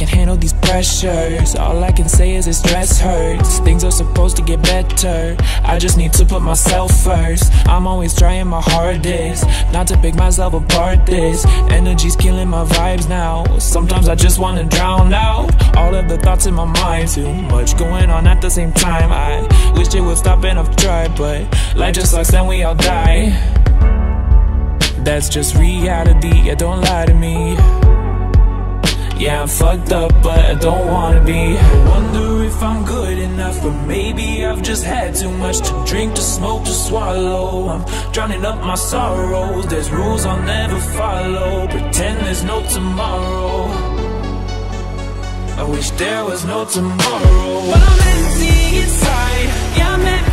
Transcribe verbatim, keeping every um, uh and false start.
can't handle these pressures. All I can say is this stress hurts. Things are supposed to get better, I just need to put myself first. I'm always trying my hardest not to pick myself apart. This energy's killing my vibes now. Sometimes I just wanna drown out all of the thoughts in my mind. Too much going on at the same time. I wish it would stop and I've tried, but life just sucks and we all die. That's just reality, yeah, don't lie to me. Yeah, I'm fucked up, but I don't wanna be. I wonder if I'm good enough, but maybe I've just had too much to drink, to smoke, to swallow. I'm drowning up my sorrows. There's rules I'll never follow. Pretend there's no tomorrow. I wish there was no tomorrow. But I'm empty inside. Yeah, I'm empty.